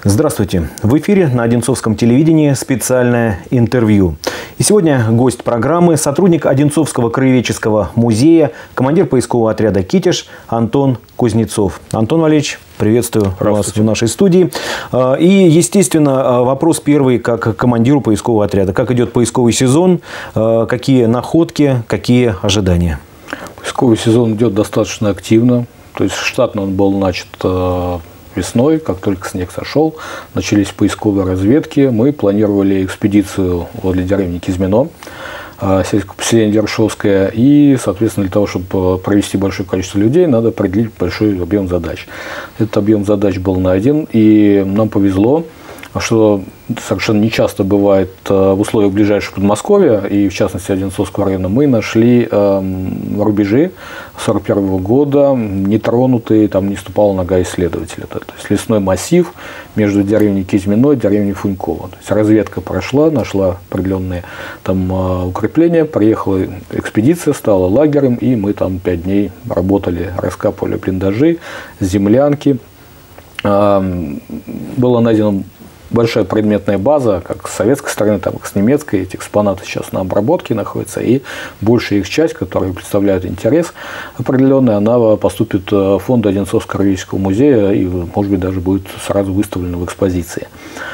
Здравствуйте! В эфире на Одинцовском телевидении специальное интервью. И сегодня гость программы – сотрудник Одинцовского краеведческого музея, командир поискового отряда «Китеж» Антон Кузнецов. Антон Валерьевич, приветствую вас в нашей студии. И, естественно, вопрос первый, как командиру поискового отряда. Как идет поисковый сезон, какие находки, какие ожидания? Поисковый сезон идет достаточно активно. То есть штатно он был начат весной, как только снег сошел, начались поисковые разведки. Мы планировали экспедицию возле деревни Кизьмино, сельское поселение Ершовское. И, соответственно, для того, чтобы провести большое количество людей, надо определить большой объем задач. Этот объем задач был найден, и нам повезло, что совершенно нечасто бывает в условиях ближайшего Подмосковья, и в частности Одинцовского района, мы нашли рубежи 1941 года, нетронутые, там не ступала нога исследователя. То есть лесной массив между деревней Кизьмино и деревней Фуньково. То есть разведка прошла, нашла определенные там укрепления, приехала экспедиция, стала лагерем, и мы там 5 дней работали, раскапывали блиндажи, землянки. Было найдено большая предметная база, как с советской стороны, так и с немецкой. Эти экспонаты сейчас на обработке находятся, и большая их часть, которая представляет интерес определенный, она поступит в фонд Одинцовского краеведческого музея и, может быть, даже будет сразу выставлена в экспозиции.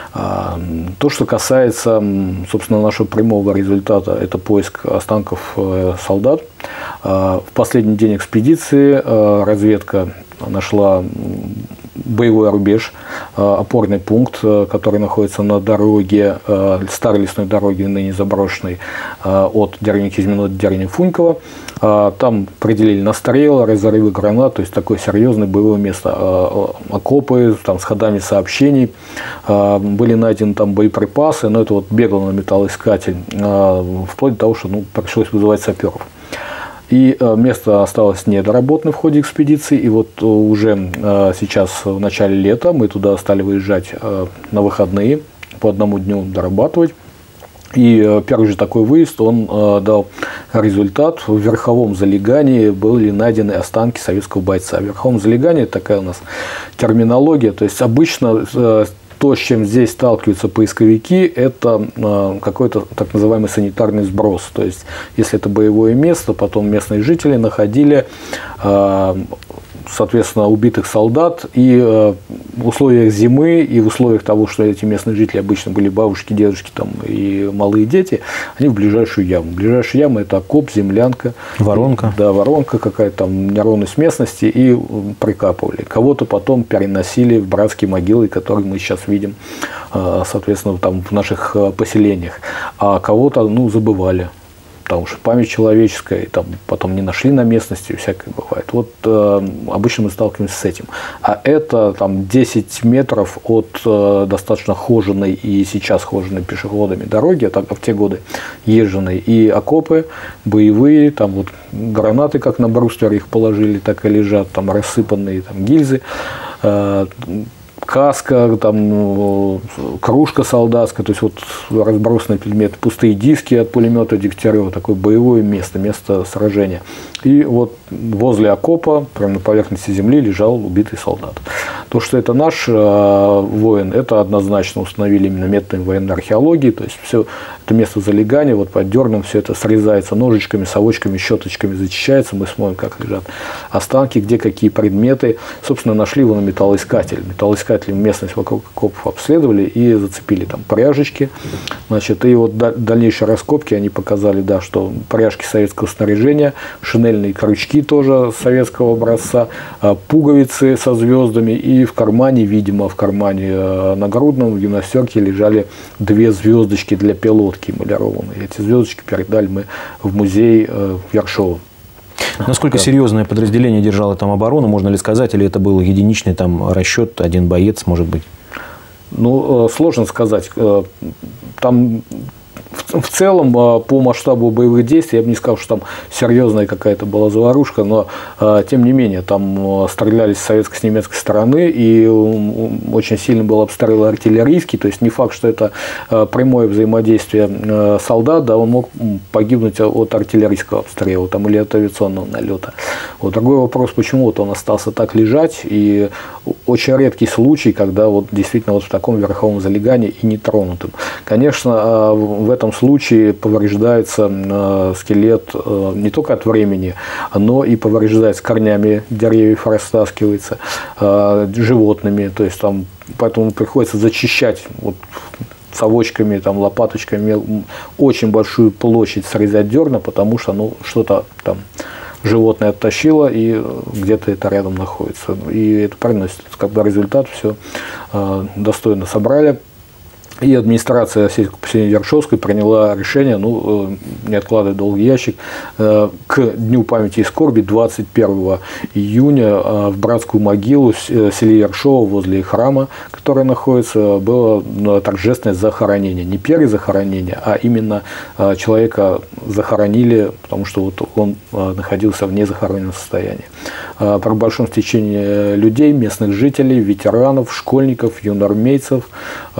То, что касается, собственно, нашего прямого результата, это поиск останков солдат. В последний день экспедиции разведка нашла боевой рубеж, опорный пункт, который находится на дороге, старой лесной дороге, ныне заброшенной, от деревни Кизьмино до деревни Фуньково. Там определили настрел, разрывы гранат, то есть такое серьезное боевое место. Окопы там, с ходами сообщений, были найдены там боеприпасы, но это вот бегал на металлоискатель, вплоть до того, что пришлось вызывать саперов. И место осталось недоработано в ходе экспедиции. И вот уже сейчас, в начале лета, мы туда стали выезжать на выходные, по одному дню дорабатывать. И первый же такой выезд, он дал результат. В верховом залегании были найдены останки советского бойца. Верховом залегании – это такая у нас терминология. То есть обычно то, с чем здесь сталкиваются поисковики, это какой-то так называемый санитарный сброс. То есть, если это боевое место, потом местные жители находили, соответственно, убитых солдат, и в условиях зимы, и в условиях того, что эти местные жители обычно были бабушки, дедушки там, и малые дети, они в ближайшую яму. Ближайшая яма – это окоп, землянка. Воронка. Да, воронка какая-то, там неровность местности, и прикапывали. Кого-то потом переносили в братские могилы, которые мы сейчас видим, соответственно, там в наших поселениях. А кого-то, забывали. Потому что память человеческая, там потом не нашли на местности, всякое бывает. Вот обычно мы сталкиваемся с этим. А это там 10 метров от достаточно хоженой и сейчас хоженой пешеходами дороги, а в те годы езженной, и окопы боевые, там вот гранаты, как на бруствере их положили, так и лежат, там рассыпанные там гильзы, каска, там, кружка солдатская, то есть вот разбросанные предметы, пустые диски от пулемета Дегтярева, такое боевое место, место сражения. И вот возле окопа, прямо на поверхности земли, лежал убитый солдат. То, что это наш воин, это однозначно установили именно методами военной археологии, то есть все это место залегания, вот под дерном все это срезается ножичками, совочками, щеточками, зачищается, мы смотрим, как лежат останки, где какие предметы. Собственно, нашли его на металлоискатель. Металлоискателем местность вокруг окопов обследовали и зацепили там пряжечки. Значит, и вот дальнейшие раскопки, они показали, да, что пряжки советского снаряжения, шинельные крючки тоже советского образца, пуговицы со звездами, и в кармане, видимо, в кармане нагрудном в гимнастерке лежали 2 звездочки для пилотки эмалированные. Эти звездочки передали мы в музей Ершова. Насколько серьезное подразделение держало там оборону, можно ли сказать, или это был единичный там расчет, один боец, может быть? Сложно сказать. Там в в целом, по масштабу боевых действий, я бы не сказал, что там серьезная какая-то была заварушка, но, тем не менее, там стрелялись с советской, с немецкой стороны, и очень сильно был обстрел артиллерийский, то есть не факт, что это прямое взаимодействие солдат, да, он мог погибнуть от артиллерийского обстрела там, или от авиационного налета. Вот. Другой вопрос, почему вот он остался так лежать, и очень редкий случай, когда вот действительно вот в таком верховом залегании и нетронутым. Конечно, в этом случае повреждается скелет не только от времени, но и повреждается корнями деревьев, растаскивается, животными, то есть там, поэтому приходится зачищать вот, совочками, там, лопаточками очень большую площадь срезать дерна, потому что ну, что-то там животное оттащило, и где-то это рядом находится. И это приносит, когда результат, все достойно собрали. И администрация сельской поселения Ершовской приняла решение, ну, не откладывая долгий ящик, к Дню памяти и скорби 21 июня в братскую могилу в селе Ершово возле храма, который находится, было торжественное захоронение. Не перезахоронение, а именно человека захоронили, потому что вот он находился в незахороненном состоянии. При большом стечении людей, местных жителей, ветеранов, школьников, юноармейцев,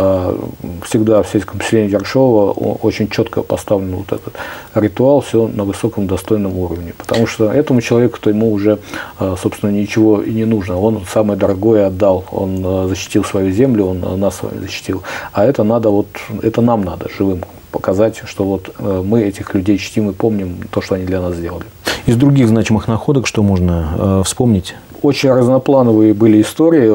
всегда в сельском поселении Ершова очень четко поставлен вот этот ритуал, все на высоком достойном уровне. Потому что этому человеку-то ему уже, собственно, ничего и не нужно. Он самое дорогое отдал, он защитил свою землю, он нас с вами защитил. А это надо, вот, это нам надо живым показать, что вот мы этих людей чтим и помним то, что они для нас сделали. Из других значимых находок что можно вспомнить? Очень разноплановые были истории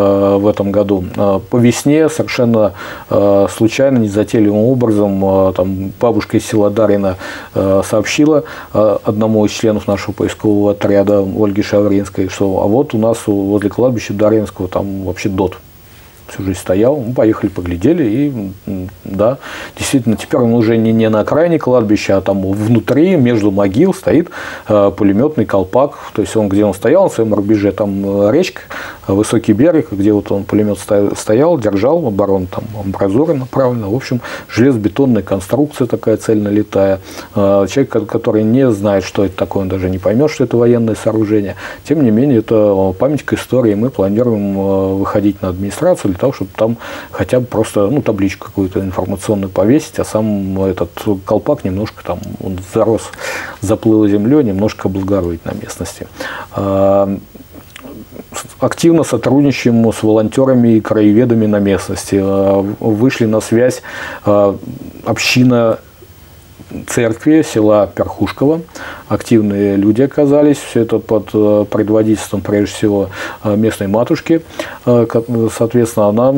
в этом году. По весне совершенно случайно, незатейливым образом, там, бабушка из села Дарьино сообщила одному из членов нашего поискового отряда, Ольге Шавринской, что а вот у нас возле кладбища Дарьинского там вообще ДОТ всю жизнь стоял. Мы поехали, поглядели, и да, действительно, теперь он уже не на окраине кладбища, а там внутри, между могил стоит пулеметный колпак. То есть он, где он стоял, на своем рубеже, там речка, высокий берег, где вот он пулемет стоял, держал оборону, там амбразура направлена. В общем, железобетонная конструкция такая цельнолитая. Человек, который не знает, что это такое, он даже не поймет, что это военное сооружение. Тем не менее, это памятник истории. Мы планируем выходить на администрацию для того, чтобы там хотя бы просто табличку какую-то информационную повесить, а сам этот колпак немножко там он зарос, заплыл землей, немножко облагородить на местности. Активно сотрудничаем с волонтерами и краеведами на местности. Вышли на связь община церкви села Перхушково. Активные люди оказались. Все это под предводительством, прежде всего, местной матушки. Соответственно, она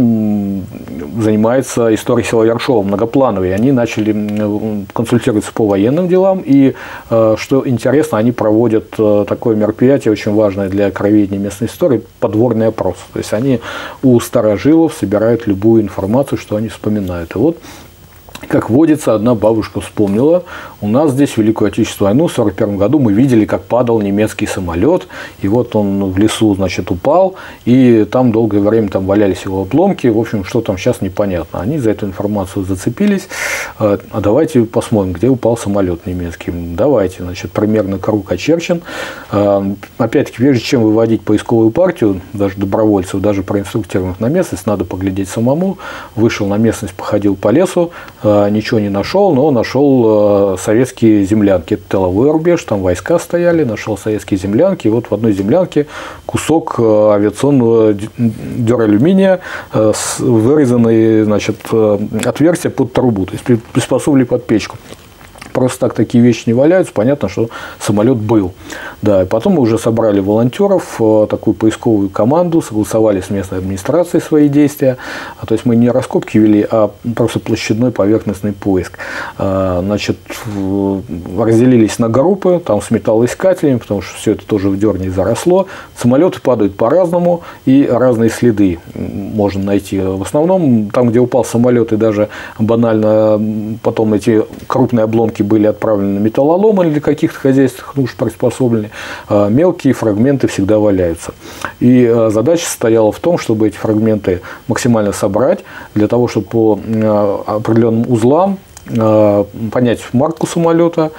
занимается историей села Ершова, многоплановой. Они начали консультироваться по военным делам. И, что интересно, они проводят такое мероприятие, очень важное для краеведения местной истории, подворный опрос. То есть, они у старожилов собирают любую информацию, что они вспоминают. И вот, как водится, одна бабушка вспомнила, у нас здесь в Великую Отечественную войну в 1941 году мы видели, как падал немецкий самолет, и вот он в лесу, значит, упал, и там долгое время там валялись его обломки, в общем, что там сейчас непонятно. Они за эту информацию зацепились, а давайте посмотрим, где упал самолет немецкий. Давайте, значит, примерно круг очерчен. Опять-таки, прежде чем выводить поисковую партию, даже добровольцев, даже проинструктированных на местность, надо поглядеть самому. Вышел на местность, походил по лесу, ничего не нашел, но нашел советские землянки. Это тыловой рубеж, там войска стояли, нашел советские землянки. И вот в одной землянке кусок авиационного дюралюминия, вырезанный, значит, отверстие под трубу, то есть приспособили под печку. Просто так такие вещи не валяются, понятно, что самолет был. Да, и потом мы уже собрали волонтеров, такую поисковую команду, согласовали с местной администрацией свои действия. То есть мы не раскопки вели, а просто площадной поверхностный поиск. Значит, разделились на группы, там с металлоискателями, потому что все это тоже в дерне заросло. Самолеты падают по-разному, и разные следы можно найти. В основном, там, где упал самолет, и даже банально потом эти крупные обломки были отправлены на металлолом или для каких-то хозяйственных нужд приспособлены, мелкие фрагменты всегда валяются. И задача состояла в том, чтобы эти фрагменты максимально собрать, для того, чтобы по определенным узлам понять марку самолета,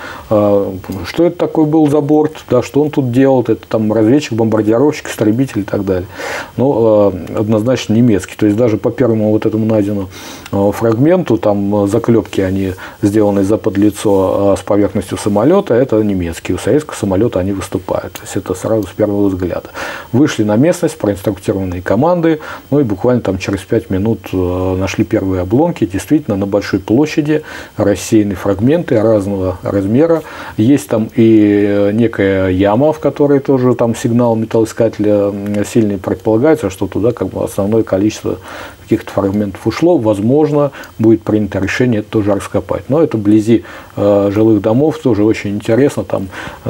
что это такой был за борт, да, что он тут делал, это там разведчик, бомбардировщик, истребитель и так далее. Но однозначно немецкий. То есть даже по первому вот этому найденному фрагменту, там заклепки они сделаны заподлицо с поверхностью самолета, это немецкие. У советского самолета они выступают. То есть это сразу с первого взгляда. Вышли на местность, проинструктированные команды, ну и буквально там через 5 минут нашли первые обломки. Действительно, на большой площади рассеяны фрагменты разного размера. Есть там и некая яма, в которой тоже там сигнал металлоискателя сильный. Предполагается, что туда как бы основное количество каких-то фрагментов ушло. Возможно, будет принято решение это тоже раскопать. Но это вблизи жилых домов, тоже очень интересно. Там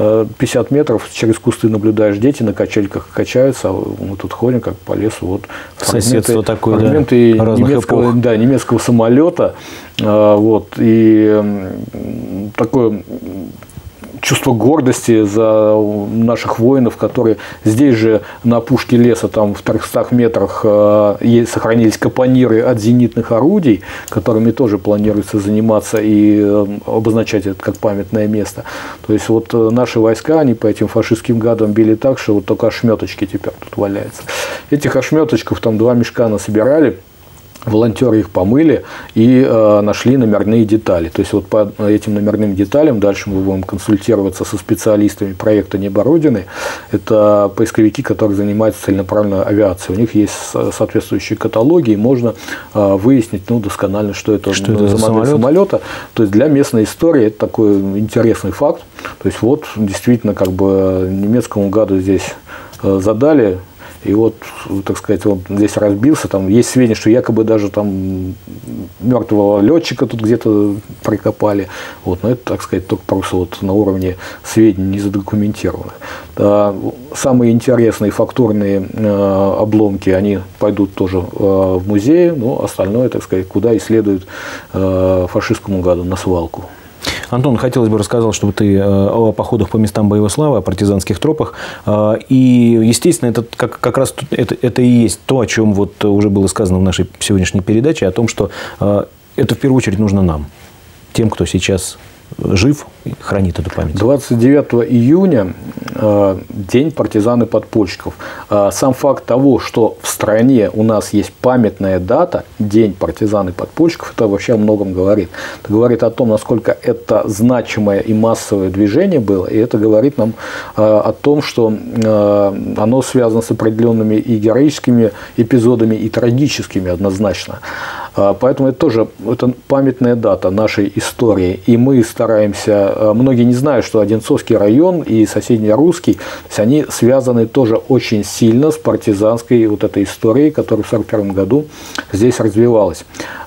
50 метров через кусты наблюдаешь, дети на качельках качаются, а мы тут ходим как по лесу. Вот соседство такое, фрагменты да, немецкого самолета. Вот, и такое чувство гордости за наших воинов, которые здесь же на опушке леса, там в 300 метрах сохранились капониры от зенитных орудий, которыми тоже планируется заниматься и обозначать это как памятное место. То есть вот наши войска, они по этим фашистским гадам били так, что вот только ошметочки теперь тут валяются. Этих ошметочков там 2 мешка насобирали. Волонтеры их помыли и нашли номерные детали. То есть вот по этим номерным деталям дальше мы будем консультироваться со специалистами проекта «Небо Родины». Это поисковики, которые занимаются целенаправленной авиацией. У них есть соответствующие каталоги, и можно выяснить досконально, что это за модель самолета. То есть для местной истории это такой интересный факт. То есть вот действительно как бы немецкому гаду здесь задали. И вот, так сказать, он здесь разбился. Там есть сведения, что якобы даже там мертвого летчика тут где-то прикопали. Вот, но это, так сказать, только просто вот на уровне сведений не задокументированных. Самые интересные фактурные обломки, они пойдут тоже в музей, но остальное, так сказать, куда и следует фашистскому гаду, на свалку. Антон, хотелось бы рассказать, чтобы ты о походах по местам боевой славы, о партизанских тропах. И, естественно, это как раз это и есть то, о чем вот уже было сказано в нашей сегодняшней передаче, о том, что это в первую очередь нужно нам, тем, кто сейчас жив и хранит эту память. 29 июня день партизан и подпольщиков. Сам факт того, что в стране у нас есть памятная дата, день партизан и подпольщиков, это вообще о многом говорит. Это говорит о том, насколько это значимое и массовое движение было, и это говорит нам о том, что оно связано с определенными и героическими эпизодами, и трагическими однозначно. Поэтому это тоже памятная дата нашей истории, и мы стараемся, многие не знают, что Одинцовский район и соседний Русский, то есть они связаны тоже очень сильно с партизанской вот этой историей, которая в 1941 году здесь развивалась.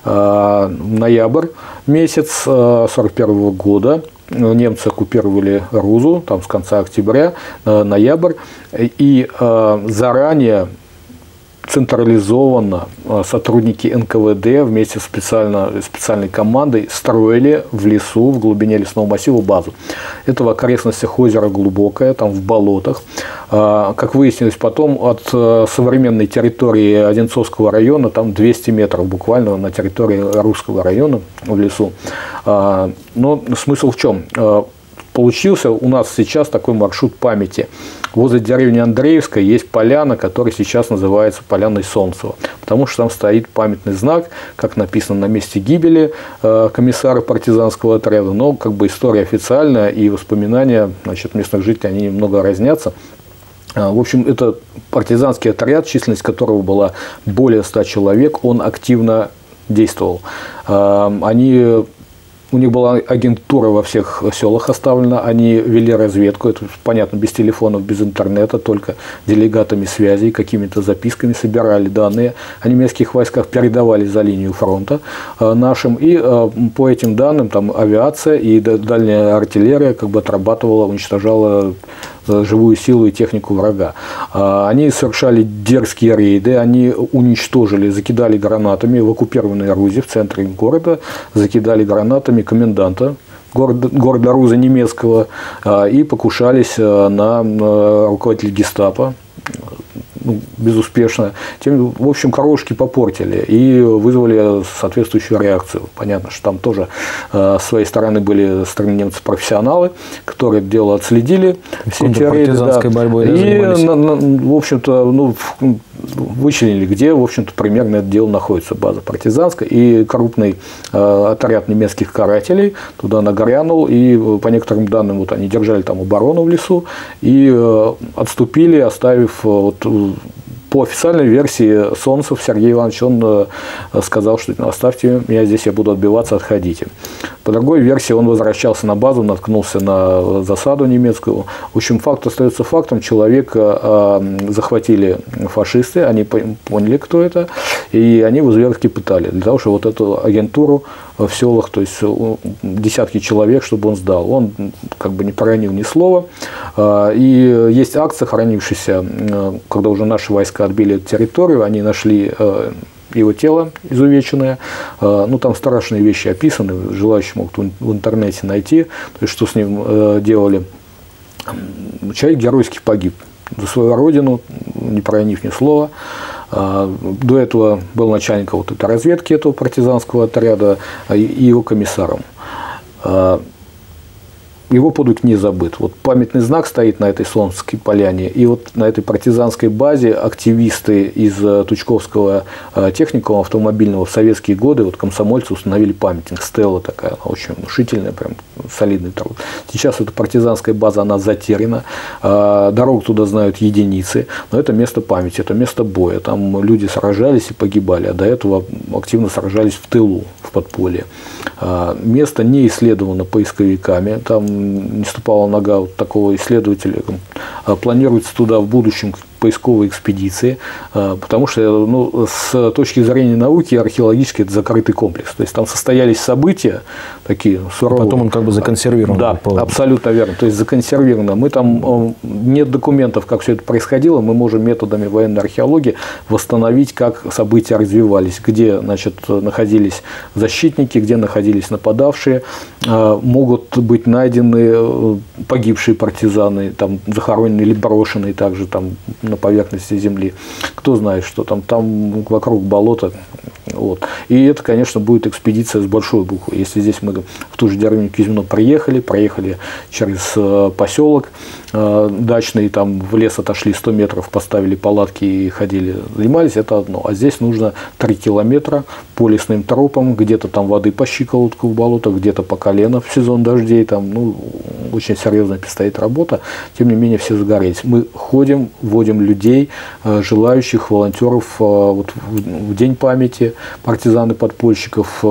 Ноябрь месяц 1941 года. Немцы оккупировали Рузу, там с конца октября, ноябрь, и заранее централизованно сотрудники НКВД вместе с специальной командой строили в лесу, в глубине лесного массива базу. Это в окрестностях озера Глубокое, там в болотах. Как выяснилось потом, от современной территории Одинцовского района там 200 метров буквально на территории Русского района в лесу. Но смысл в чем? Получился у нас сейчас такой маршрут памяти. Возле деревни Андреевская есть поляна, которая сейчас называется Поляной Солнцева, потому что там стоит памятный знак, как написано, на месте гибели комиссара партизанского отряда, но как бы история официальная и воспоминания, значит, местных жителей, они немного разнятся. В общем, это партизанский отряд, численность которого была более 100 человек, он активно действовал. У них была агентура во всех селах оставлена, они вели разведку, это понятно, без телефонов, без интернета, только делегатами связи, какими-то записками собирали данные о немецких войсках, передавали за линию фронта нашим, и по этим данным там авиация и дальняя артиллерия как бы отрабатывала, уничтожала живую силу и технику врага. Они совершали дерзкие рейды, они уничтожили, закидали гранатами в оккупированной Рузе в центре города, закидали гранатами коменданта города Руза немецкого и покушались на руководителя гестапо. безуспешно. В общем, корошки попортили и вызвали соответствующую реакцию. Понятно, что там тоже с своей стороны были немцы-профессионалы, которые это дело отследили. Все эти рейды, борьбой, и, в общем-то, вычленили, где, в общем-то, примерно это дело находится, база партизанская, и крупный отряд немецких карателей туда нагрянул, и по некоторым данным вот они держали там оборону в лесу и отступили, оставив по официальной версии Солнцев Сергей Иванович, он сказал, что оставьте меня здесь, я буду отбиваться, отходите. По другой версии он возвращался на базу, наткнулся на засаду немецкую. В общем, факт остается фактом. Человека захватили фашисты, они поняли, кто это, и они его зверски пытали для того, чтобы вот эту агентуру в селах, то есть десятки человек, чтобы он сдал. Он как бы не проронил ни слова. И есть акция, хранившаяся, когда уже наши войска отбили эту территорию, они нашли его тело изувеченное. Ну, там страшные вещи описаны, желающие могут в интернете найти, то есть, что с ним делали. Человек геройски погиб за свою родину, не проронив ни слова. До этого был начальником вот этой разведки этого партизанского отряда и его комиссаром. Его подвиг не забыт. Вот памятный знак стоит на этой Солнцевской поляне, и вот на этой партизанской базе активисты из Тучковского техникума автомобильного в советские годы, вот комсомольцы установили памятник, стела такая, очень внушительная, прям солидный труд. Сейчас эта партизанская база, она затеряна, дорогу туда знают единицы, но это место памяти, это место боя, там люди сражались и погибали, а до этого активно сражались в тылу, в подполье. Место не исследовано поисковиками, там не ступала нога вот такого исследователя. Планируется туда в будущем поисковые экспедиции, потому что с точки зрения науки археологически это закрытый комплекс. То есть там состоялись события такие суровые. Потом он как бы законсервирован. Да, абсолютно верно. То есть законсервировано. Мы там нет документов, как все это происходило. Мы можем методами военной археологии восстановить, как события развивались, где, значит, находились защитники, где находились нападавшие. Могут быть найдены погибшие партизаны, там захороненные или брошенные также там на поверхности земли. Кто знает, что там вокруг болота. Вот. И это, конечно, будет экспедиция с большой буквы. Если здесь мы в ту же деревню Кизьмино проехали через поселок дачный, там в лес отошли 100 метров, поставили палатки и ходили, занимались, это одно. А здесь нужно 3 километра по лесным тропам, где-то там воды по щиколотку в болотах, где-то по колено в сезон дождей, там, очень серьезная предстоит работа. Тем не менее, все загорелись. Мы ходим, вводим людей, желающих, волонтеров вот, в День памяти партизан и подпольщиков,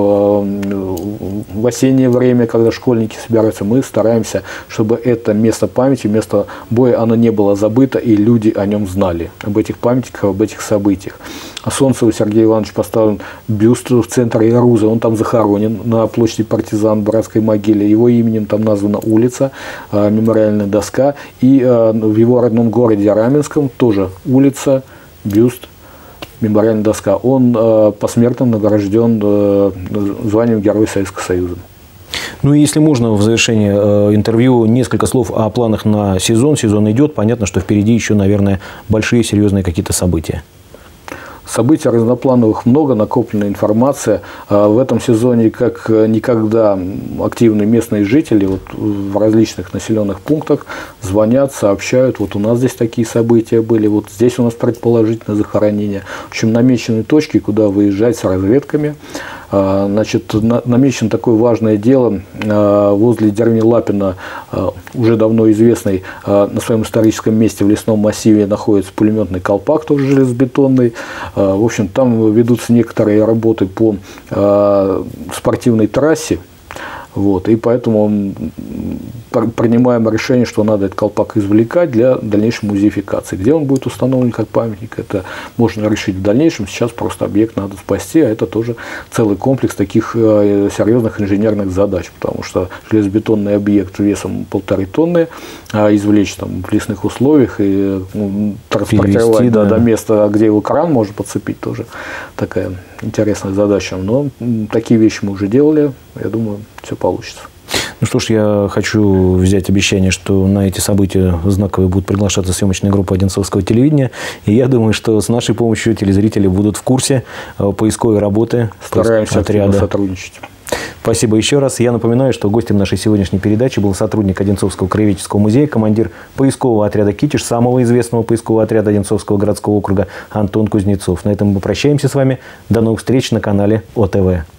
в осеннее время, когда школьники собираются, мы стараемся, чтобы это место памяти, место боя, оно не было забыто, и люди о нем знали, об этих памятниках, об этих событиях. А Солнцеву Сергей Иванович поставлен бюст в центре Яруза, он там захоронен на площади партизан в братской могиле, его именем там названа улица, мемориальная доска, и в его родном городе Раменском тоже улица, бюст, мемориальная доска. Он посмертно награжден званием Героя Советского Союза. Ну и если можно, в завершении интервью несколько слов о планах на сезон. Сезон идет, понятно, что впереди еще, наверное, большие серьезные какие-то события. Событий разноплановых много, накоплена информация. В этом сезоне как никогда активные местные жители вот в различных населенных пунктах звонят, сообщают. Вот у нас здесь такие события были, вот здесь у нас предположительно захоронение. В общем, намечены точки, куда выезжать с разведками. Значит, намечено такое важное дело возле деревни Лапино, уже давно известный, на своем историческом месте в лесном массиве находится пулеметный колпак, тоже железобетонный. В общем, там ведутся некоторые работы по спортивной трассе. Вот, и поэтому принимаем решение, что надо этот колпак извлекать для дальнейшей музеификации. Где он будет установлен как памятник, это можно решить в дальнейшем. Сейчас просто объект надо спасти, а это тоже целый комплекс таких серьезных инженерных задач, потому что железобетонный объект весом 1,5 тонны извлечь там в лесных условиях и транспортировать до места, где его кран можно подцепить, тоже такая интересная задача. Но такие вещи мы уже делали, я думаю, все получится. Ну что ж, я хочу взять обещание, что на эти события знаковые будут приглашаться съемочные группы Одинцовского телевидения. И я думаю, что с нашей помощью телезрители будут в курсе поисковой работы Стараемся отряда. Сотрудничать. Спасибо еще раз. Я напоминаю, что гостем нашей сегодняшней передачи был сотрудник Одинцовского краеведческого музея, командир поискового отряда «Китеж», самого известного поискового отряда Одинцовского городского округа Антон Кузнецов. На этом мы прощаемся с вами. До новых встреч на канале ОТВ.